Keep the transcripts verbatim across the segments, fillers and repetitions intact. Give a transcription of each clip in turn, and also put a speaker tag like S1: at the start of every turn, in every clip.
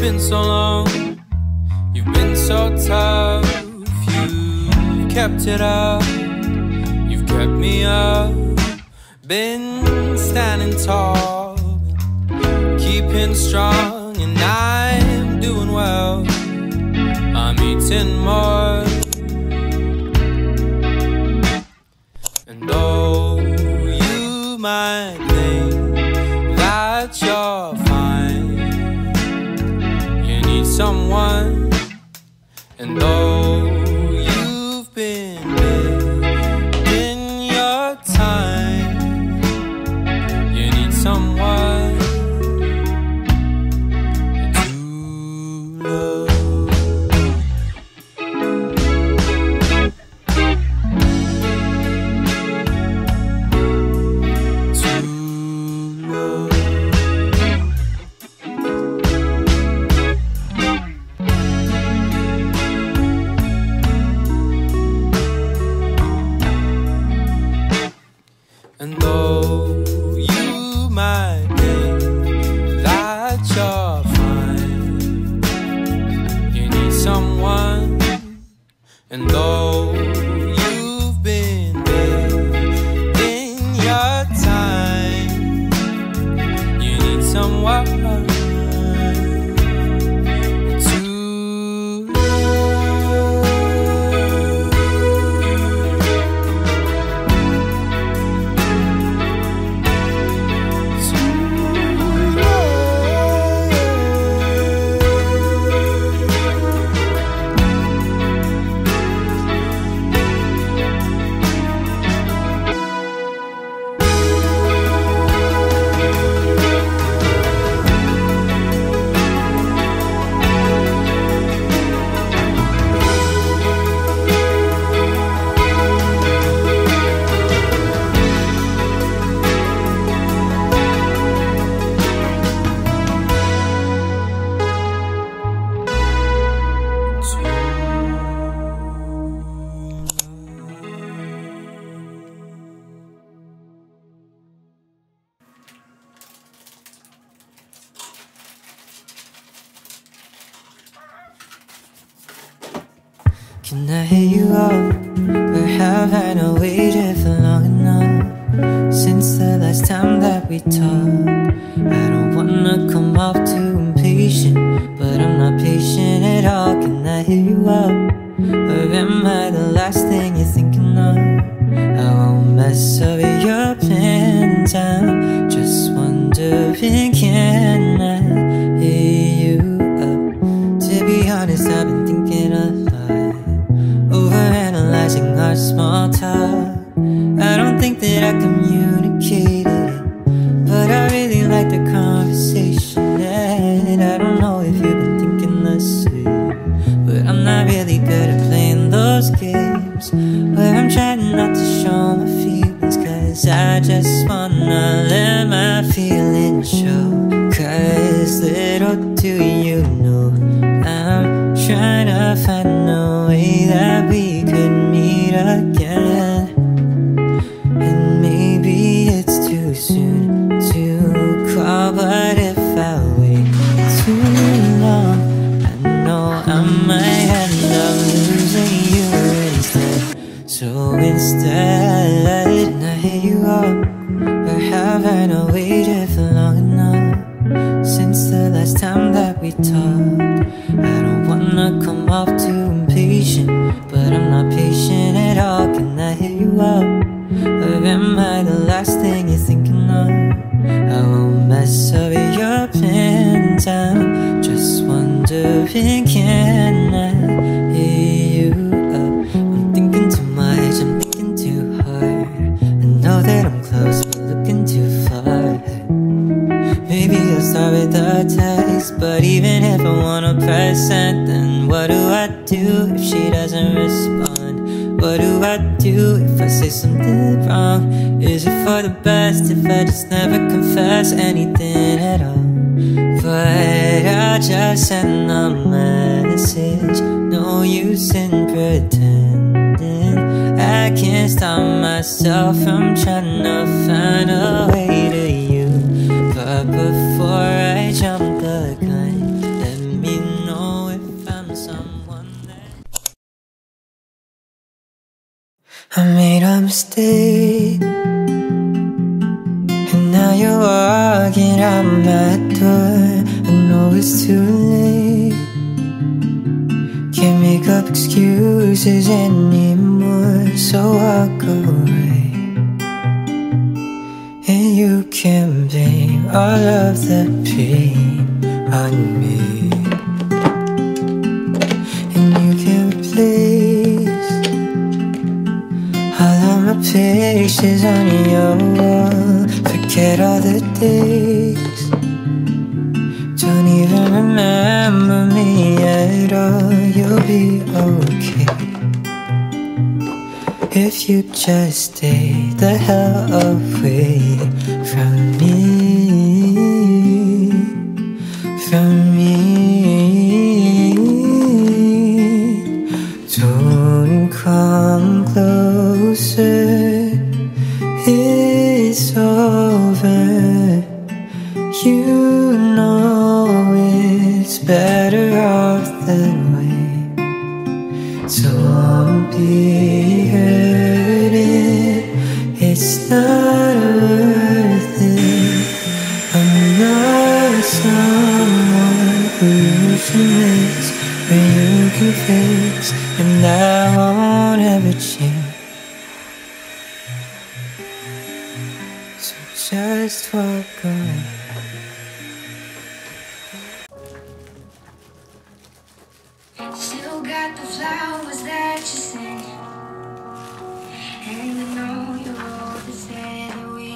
S1: been so long, you've been so tough. You've kept it up, you've kept me up. Been standing tall, keeping strong, and I'm doing well. I'm eating more, and though you might think that you're fine, you need someone. And though you've been in your time, you need someone to love. And though you might think that you're fine, you need someone. And though you've been big in your time, you need someone to love.
S2: Can I hit you up, or have I not waited for long enough? Since the last time that we talked, I don't wanna come off too impatient, but I'm not patient at all. Can I hit you up, or am I the last thing you're thinking of? I won't mess up your plans, I'm just wondering, can I hit you up? To be honest, I've been thinking a lot, overanalyzing our small talk. I don't think that I communicated it, but I really like the conversation. And I don't know if you've been thinking the same, but I'm not really good at playing those games where I'm trying not to show my feelings, cause I just wanna let my feelings show. Cause little do you know, I'm trying to find a way that we could meet again. And maybe it's too soon to call, but if I wait too long, I know I might end up losing you instead. So instead, can I hit you up, or have I not waited for long enough? Since the last time that we talked, I don't wanna come off too impatient, but I'm not patient at all. Can I hit you up, or am I the last thing you're thinking of? I won't mess up your plans, I'm just wondering, can I hit you up? I'm thinking too much, I'm thinking too hard. I know that I'm close, but looking too far. Maybe I'll start with a text, but even if I wanna press send, then what do I do if she doesn't respond? What do I do if I say something wrong? Is it for the best if I just never confess anything at all? But I'll just send a message, no use in pretending. I can't stop myself from trying to find a way to you. But before I jump the gun, let I made a mistake, and now you're walking out my door. I know it's too late, can't make up excuses anymore, so walk away. And you can blame all of the pain on me, and you can replace all of my pictures on your wall. Forget all the days, don't even remember me at all. You'll be okay if you just stay the hell away from me, from me. Don't come closer, it's over. You know it's better off that way. Don't be hurting, it's not worth it. I'm not someone who you can miss, where you can fix, and I won't ever change. So just walk away.
S3: Still got the flowers that you sent, and I know you always said that we.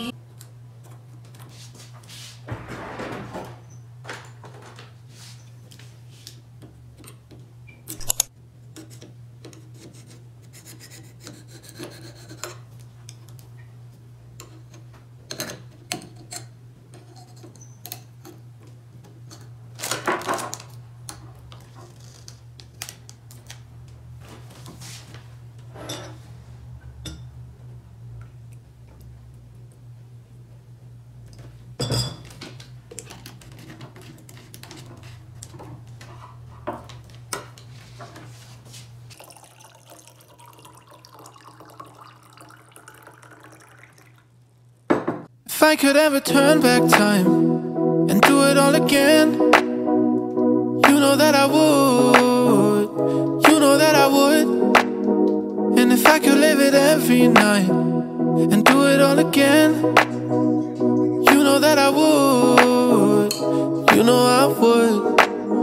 S1: If I could ever turn back time and do it all again, you know that I would, you know that I would. And if I could live it every night and do it all again, you know that I would, you know I would.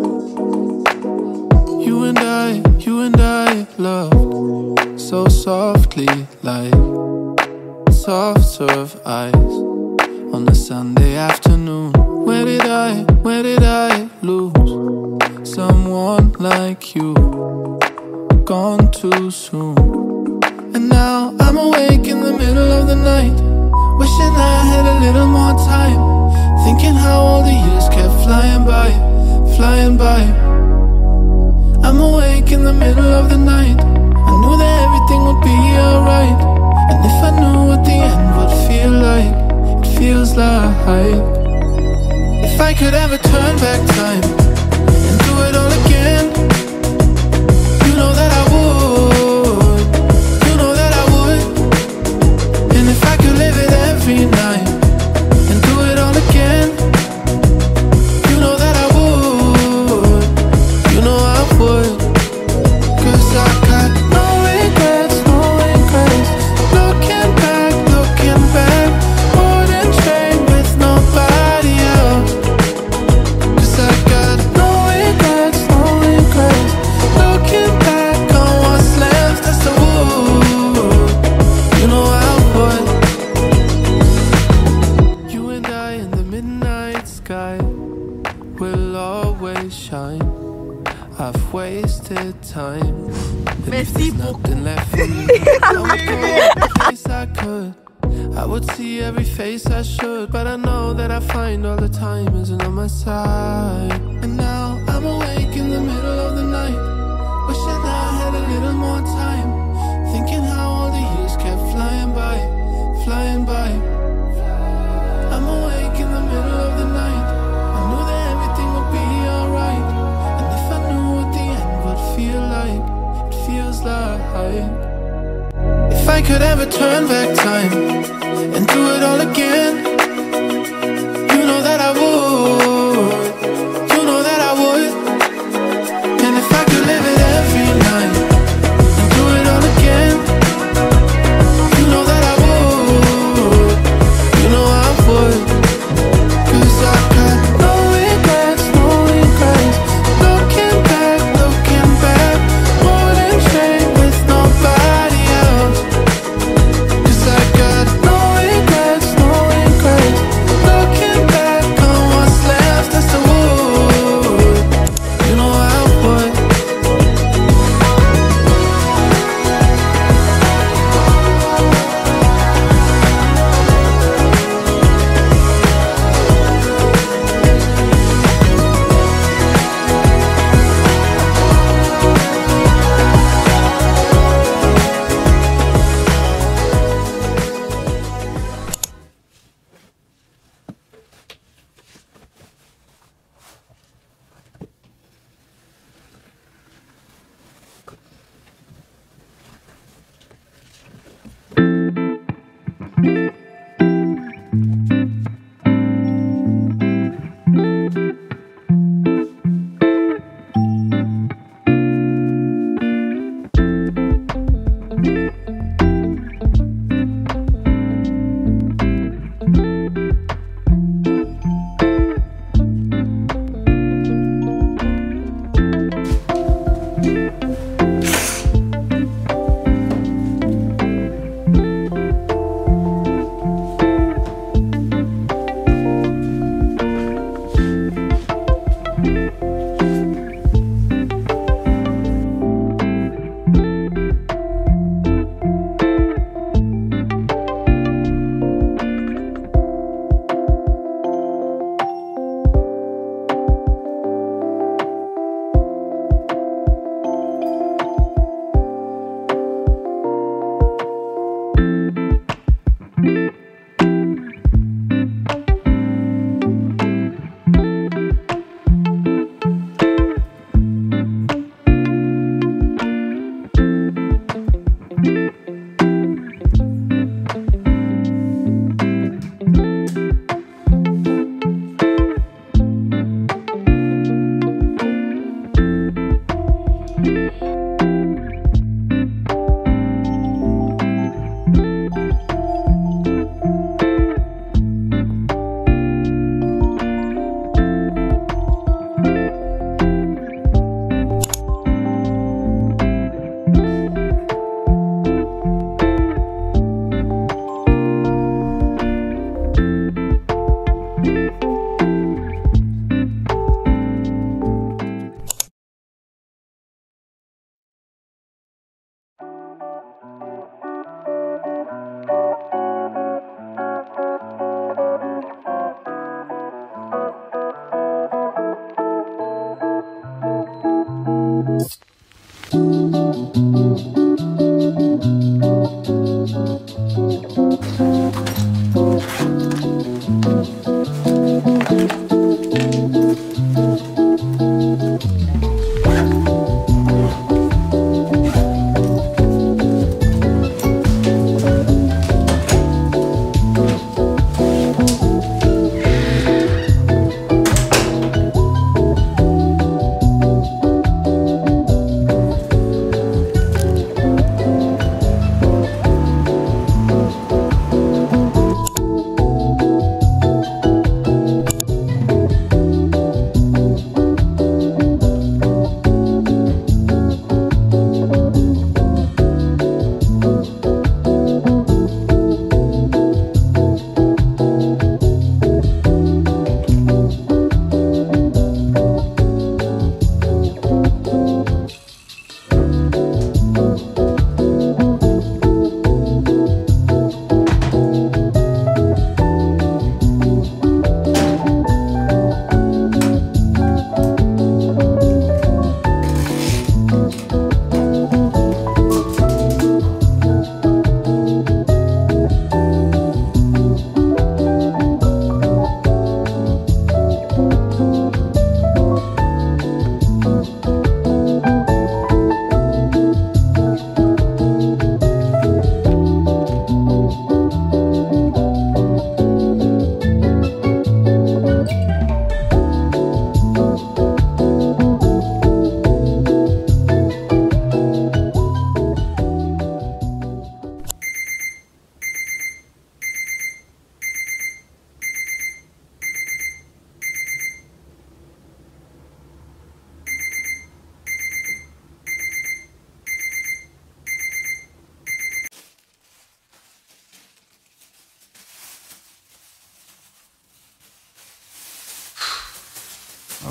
S1: You and I, you and I loved so softly, like soft serve eyes on a Sunday afternoon. Where did I, where did I lose someone like you? Gone too soon. And now I'm awake in the middle of the night, wishing I had a little more time, thinking how all the years kept flying by, flying by. I'm awake in the middle of the night, I knew that everything would be alright. And if I knew what the end would feel like, feels like if I could ever turn back time and do it all again, you know that I would, you know that I would. And if I could live it every night and do it all again, you know that I would, you know I would. Cause I got no regrets, no regrets. Looking back, looking back, I've wasted time. Merci nothing left for me. I would go every place I could, I would see every face I should, but I know that I find all the time isn't on my side. And now I'm awake in the middle of the night, wishing I had a little more time, thinking how all the years kept flying by, flying by. I'm awake in the middle of the night, I knew that everything would be alright. And if I knew what the end would feel like, it feels like if I I could ever turn back time and do it all again, you know that I would, you know that I would. And if I could live it every night and do it all again, you know that I would, you know I would. Cause I got no regrets, no regrets. Looking back, looking back, wouldn't trade with nobody else. Cause I got no regrets, no regrets.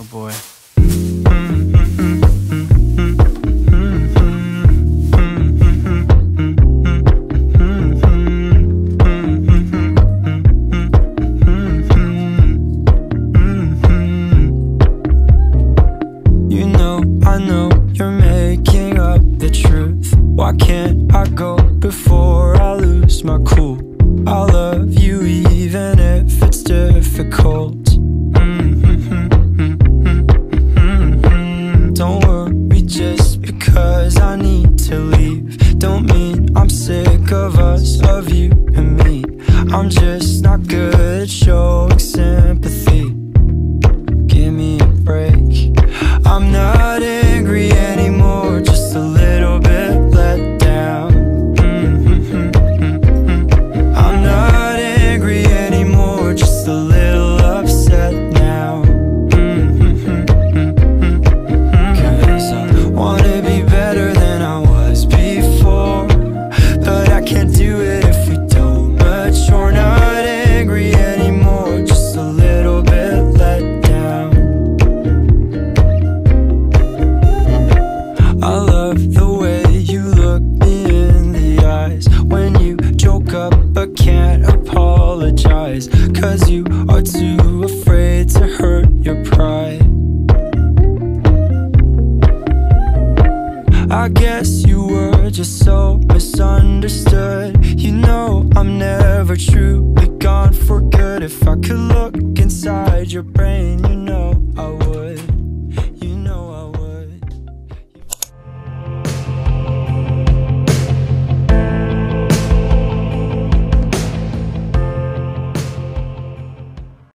S1: Oh boy.
S4: You know, I know you're making up the truth. Why can't I go before I lose my cool? I love you even if it's difficult. Don't worry just because I need to leave. Don't mean I'm sick of us, of you and me. I'm just not good at showing sympathy. Give me a break. I'm not angry anymore, just a little bit let down. I'm not angry anymore, just a little upset now. Cause I wanna be better than I was before, but I can't do it if we don't mature. Not angry anymore, just a little bit let down. I love the way you look me in the eyes when you joke up but can't apologize, cause you are too afraid to hurt your pride. I guess you were just so misunderstood. You know I'm never truly gone for good. If I could look inside your brain, you know I would.